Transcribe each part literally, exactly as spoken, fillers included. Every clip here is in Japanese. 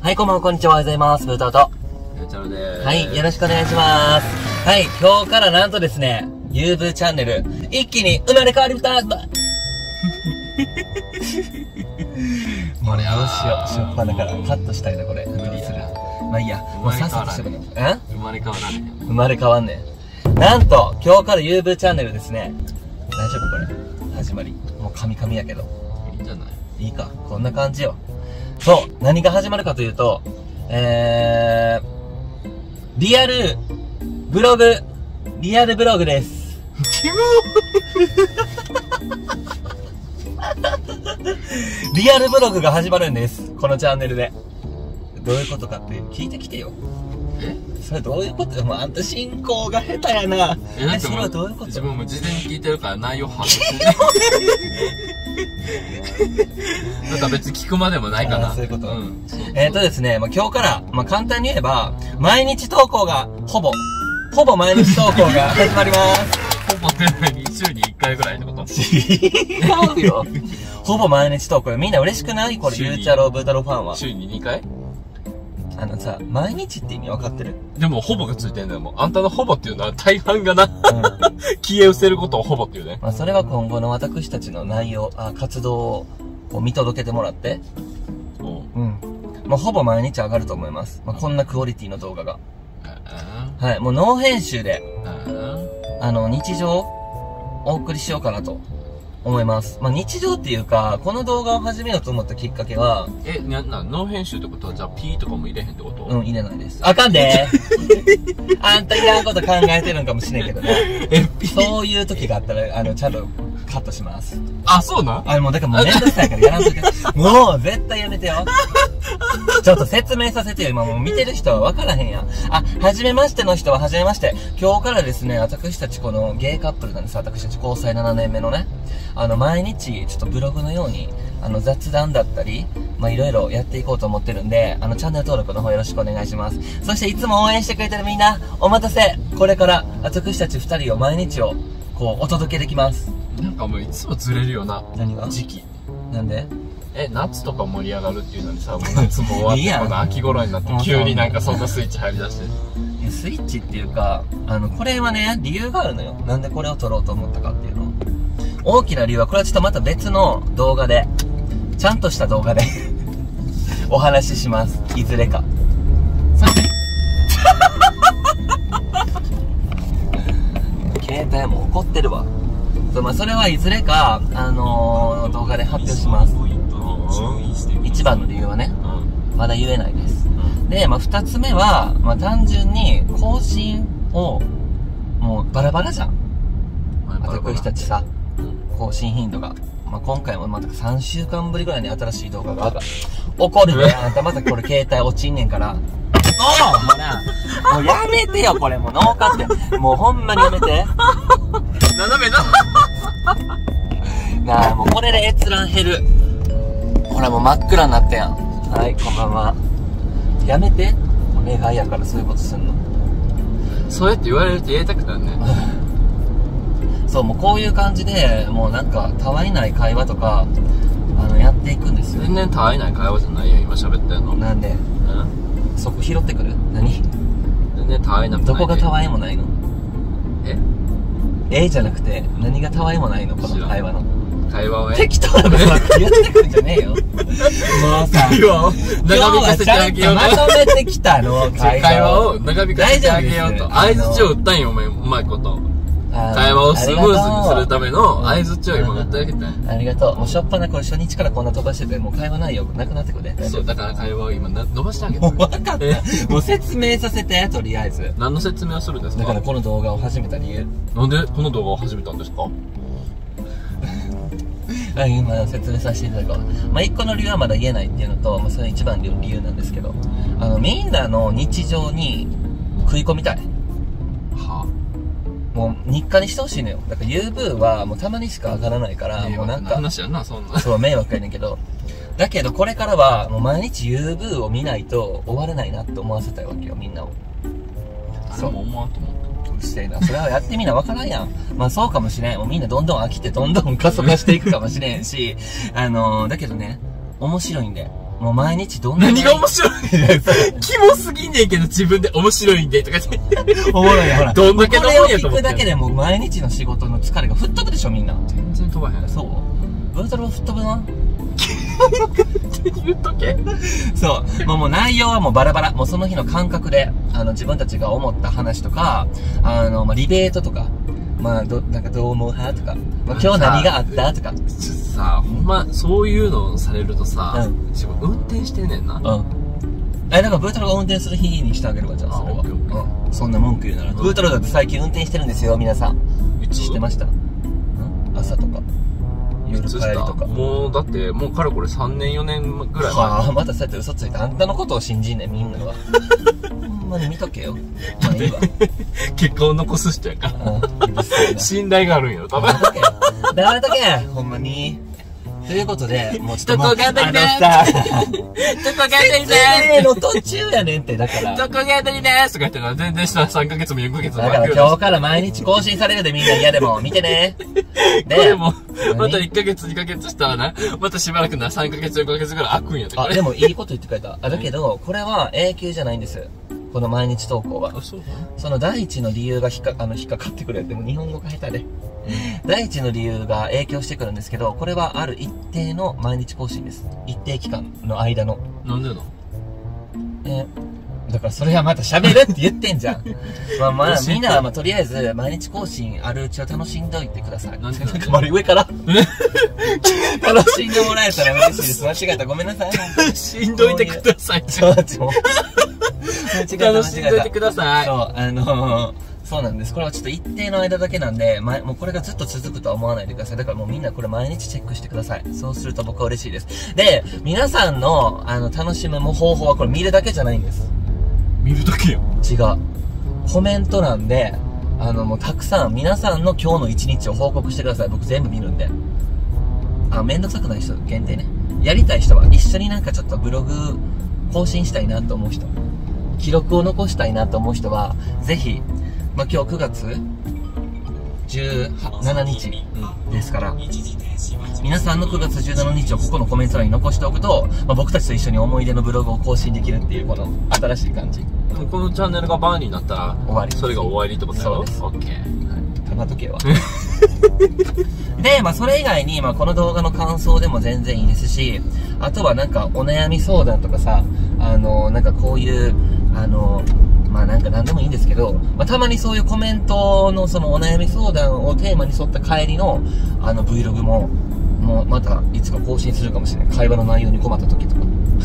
はい、こんばんは、こんにちは、おはようございます。ブータオと。 ゆうちゃろでーす。 はい、よろしくお願いします。はい、今日からなんとですね、ユーブイ チャンネル、一気に生まれ変わりました。もうどうしよう、しょっぱだからカットしたいな、これ。無理する。まあいいや、もうさっさとしてくれ。え生まれ変わられへん。 生まれ変わんねん。なんと、今日から ユーブイ チャンネルですね。大丈夫これ。始まり。もうカミカミやけど。 いいんじゃない？ いいか。こんな感じよ。そう。何が始まるかというと、えー、リアル、ブログ、リアルブログです。リアルブログが始まるんです。このチャンネルで。どういうことかって聞いてきてよ。 え？ それどういうことよ。もうあんた進行が下手やな。 え、だってそれもうはどういうこと？ 自分も事前に聞いてるから内容把握してなんか別に聞くまでもないかな。 そういうこと。 うん。 えーとですね、まあ、今日から、まあ、簡単に言えば、毎日投稿が、ほぼ、ほぼ毎日投稿が始まります。 ほぼって何？週にいっかいぐらいってこと？ 違うよ。ほぼ毎日投稿。みんな嬉しくない？これ、ゆうちゃろう、ブータローファンは。 週ににかい？ あのさ、毎日って意味わかってる？ でも、ほぼがついてんだよ、もう。あんたのほぼっていうのは大半がな、 うん、 消え失せることをほぼっていうね。 まあ、それは今後の私たちの内容、あ、活動を、こう見届けてもらって。うん。まあ、ほぼ毎日上がると思います。まあ、こんなクオリティの動画が。はい、もうノー編集で、あの、日常をお送りしようかなと思います。まあ、日常っていうか、この動画を始めようと思ったきっかけは、 え、な、な、ノー編集ってことは、じゃあ P とかも入れへんってこと？ うん、入れないです。あかんであんたいらんこと考えてるんかもしれんけどね。 え、 そういう時があったら、あの、ちゃんとカットします。 あ、そうなん？ あ、もうだからもうめんどくさいからやらんといて。もう絶対やめてよ。ちょっと説明させてよ。今もう見てる人は分からへんやん。あ、はじめましての人ははじめまして。今日からですね、私たちこのゲイカップルなんです。私たち交際ななねんめのね。あの、毎日ちょっとブログのように、あの、雑談だったり、まあ、いろいろやっていこうと思ってるんで、あの、チャンネル登録の方よろしくお願いします。そしていつも応援してくれてるみんな、お待たせ。これから、私たち二人を毎日を、こう、お届けできます。 なんかもういつもずれるよな。 何が？ 時期。 なんで？ え、夏とか盛り上がるっていうのにさ、もう夏も終わって、 いいやんこの秋頃になって急になんかそんなスイッチ入り出して。 いやスイッチっていうか、あの、これはね、理由があるのよ。なんでこれを撮ろうと思ったかっていうの。大きな理由は、これはちょっとまた別の動画で、ちゃんとした動画で、お話しします。いずれか。携帯も怒ってるわ。そう、まあ、それはいずれか、あのー、動画で発表します。一番の理由はね、まだ言えないです。で、まあ、二つ目は、まあ、単純に、更新を、もうバラバラじゃん。私たちさ、更新頻度が。まあ、今回もまたさんしゅうかんぶりぐらいに新しい動画が上がる。怒るね。あんたまたこれ携帯落ちんねんから。もうもうな、もうやめてよ、これ。もうノーカット。もうほんまにやめて。 斜めな。 なあ、もうこれで閲覧減る。ほらもう真っ暗になったやん。はい、こんばんは。やめて。お願いやからそういうことすんの。 そうやって言われると言いたくなるね。 そう、もうこういう感じで、もうなんか、たわいない会話とか、あの、やっていくんですよ。 全然たわいない会話じゃないよ、今喋ってんの。 なんで？ うん？ そこ拾ってくる？何？ 全然たわいなくない。 どこがたわいもないの？ え？ えじゃなくて、何がたわいもないの？この会話の。 会話を適当なことばっかり言ってくるんじゃねえよ。もうさ、 会話を長引かせてあげようと。 まとめてきたの、 会話を長引かせてあげようと。相槌を打ったんよ、お前、うまいこと。会話をスムーズにするための相槌を今打ってあげたんや。 ありがとう。もうしょっぱなこれ初日からこんな飛ばしてて、もう会話内容なくなってくれ。 そう、だから会話を今伸ばしてあげて。 もう分かった。もう説明させて、とりあえず。 何の説明をするんですか？ だからこの動画を始めた理由。 なんでこの動画を始めたんですか？ 今説明させていただこう。まあ、一個の理由はまだ言えないっていうのと、まあ、それ一番の理由なんですけど、あの、みんなの日常に食い込みたい。 はぁ、もう日課にしてほしいのよ。だから ユーブイ はもうたまにしか上がらないから、もうなんか。 話やな、そんな。 そう、迷惑やねんけど。だけどこれからはもう毎日 ユーブイ を見ないと終われないなって思わせたいわけよ、みんなを。 そう。も思わんと思った。 うるせえな。それはやってみなわからんやん。まあそうかもしれん。もうみんなどんどん飽きてどんどん過疎化していくかもしれんし、あのー、だけどね、面白いんで。 もう毎日どんな。 何が面白いキモすぎんねんけど自分で面白いんでとか言って。 おもろいやほら。 どんだけのもんやと思って。 これを聞くだけでもう毎日の仕事の疲れが吹っ飛ぶでしょみんな。 全然飛ばへん。 そうブートルは吹っ飛ぶな。 言っとけ。 そう。もうもう内容はもうバラバラ。もうその日の感覚で、あの、自分たちが思った話とか、あの、まあ、リベートとか、まあ、ど、なんかどう思う派とか、まあ、今日何があったとか。 ちょっとさ、ほんま、そういうのされるとさ、 うん、 自分運転してんねんな。 うん。え、だからブートルが運転する日にしてあげればじゃあ、それは。うん。そんな文句言うなら。ブートルだって最近運転してるんですよ、皆さん。知ってました？ん？朝とか。夜帰りとか。 もうだってもうかれこれさんねんよねんぐらい前。 はあ、またそうやって嘘ついてあんたのことを信じんねんみんなは。ほんまに見とけよ。まあいいわ。 結果を残す人やから。信頼があるんやろ多分。 黙れとけほんまに。ということで、もうちょっとどこが当たりでーす。どこが当たりでーす。 の途中やねんって、だから。 どこが当たりでーすとか言ってたら全然したさんかげつもよんかげつもだから今日から毎日更新されるでみんな嫌でも見てね。 で、これも、またいっかげつにかげつしたらな、またしばらくなさんかげつよんかげつぐらい空くんやって。 あ、でもいいこと言ってくれた。あ、だけど、これは永久じゃないんです。この毎日投稿は。 あ、そうその第一の理由が引っか、あの、引っかかってくるやって、もう日本語が下手で。第一の理由が影響してくるんですけど、これはある一定の毎日更新です。一定期間の間の。 なんでのえー、だからそれはまた喋るって言ってんじゃん。まあまあ、みんなはまあとりあえず毎日更新あるうちを楽しんどいてください。 なんでなんか上から楽しんでもらえたら嬉しいです。間違えた。ごめんなさい。 しんどいてください。 ちょっと。間違えた。 楽しんどいてください。 そう、あのー、そうなんです。これはちょっと一定の間だけなんで、ま、もうこれがずっと続くとは思わないでください。だからもうみんなこれ毎日チェックしてください。そうすると僕は嬉しいです。で、皆さんの、あの、楽しむ方法はこれ見るだけじゃないんです。 見るだけよ。 違う。コメント欄で、あの、もうたくさん、皆さんの今日の一日を報告してください。僕全部見るんで。あ、めんどくさくない人限定ね。やりたい人は、一緒になんかちょっとブログ更新したいなと思う人。記録を残したいなと思う人は、ぜひ、まあ、今日くがつじゅうしちにちですから、皆さんのくがつじゅうしちにちをここのコメント欄に残しておくと、まあ、僕たちと一緒に思い出のブログを更新できるっていうこの新しい感じ。 このチャンネルがバーになったら終わり。 それが終わりってことだろ。 そうです。 オッケー。 はい。たまとけは。で、まあそれ以外に、まあこの動画の感想でも全然いいですし、あとはなんかお悩み相談とかさ、あの、なんかこういう、あの、まあなんか何でもいいんですけど、まあたまにそういうコメントのそのお悩み相談をテーマに沿った帰りの、あの Vlog も、もうまたいつか更新するかもしれない。会話の内容に困った時とか。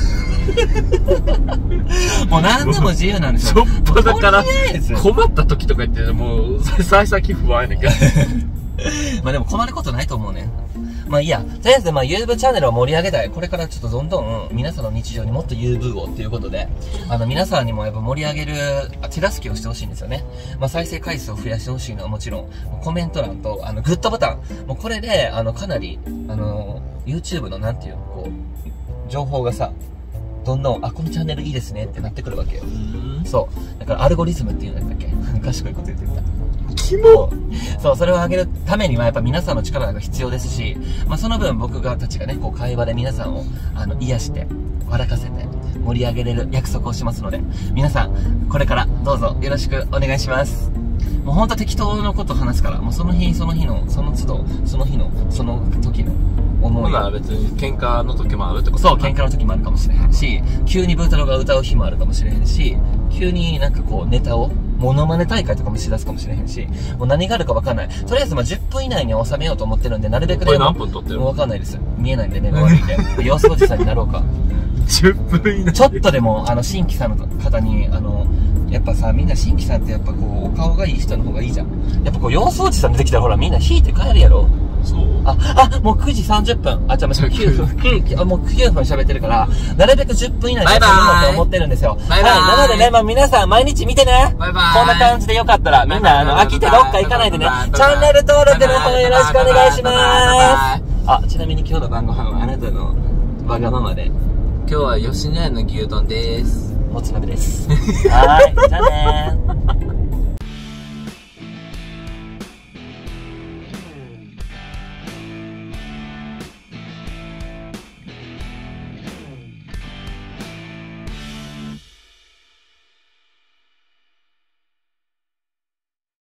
もう何でも自由なんですよ。 しょっぱだから、困った時とか言って、もう、幸先不安やねんけど。 まあでも困ることないと思うね。まあいいや。とりあえずまあ YouTube チャンネルを盛り上げたい。これからちょっとどんどん皆さんの日常にもっと YouTube をっていうことで、あの皆さんにもやっぱ盛り上げる手助けをしてほしいんですよね。まあ再生回数を増やしてほしいのはもちろん、コメント欄とあのグッドボタン。もうこれで、あのかなり、あの、YouTube のなんていうの、こう、情報がさ、どんどん、あ、このチャンネルいいですねってなってくるわけよ。そう。だからアルゴリズムっていうんだっけ賢いこと言ってた。 キモそう、それを上げるためにはやっぱ皆さんの力が必要ですし、まあその分僕がたちがね、こう会話で皆さんを、あの、癒して、笑かせて、盛り上げれる約束をしますので、皆さん、これからどうぞよろしくお願いします。もうほんと適当のこと話すから、もうその日その日の、その都度、その日の、その時の思い。 まあ別に喧嘩の時もあるってことそう、喧嘩の時もあるかもしれへんし、急にブー太郎が歌う日もあるかもしれへんし、急になんかこうネタを、モノマネ大会とかもしだすかもしれへんし、もう何があるか分かんない。とりあえずまあじゅっぷん以内に収めようと思ってるんで、なるべくね。 これ何分撮ってるもう分かんないです。見えないんで目が悪いんで。様子おじさんになろうか。 じゅっぷん以内。 ちょっとでも、あの、新規さんの方に、あの、やっぱさ、みんな新規さんってやっぱこう、お顔がいい人の方がいいじゃん。やっぱこう、様子おじさん出てきたらほら、みんな引いて帰るやろ。 そうあ、あ、もうくじさんじゅっぷん。あ、じゃあ、きゅうふん、きゅう、あ、もうきゅうふん喋ってるから、なるべくじゅっぷん以内に収めようと思ってるんですよ。 バイバイはい、なのでね、まあ皆さん毎日見てね。 バイバイこんな感じでよかったら、みんな、あの、飽きてどっか行かないでね。チャンネル登録の方よろしくお願いします。あ、ちなみに今日の晩ご飯はあなたのわがままで。 今日は吉野家の牛丼です。 もつ鍋です。はーい、じゃあねー。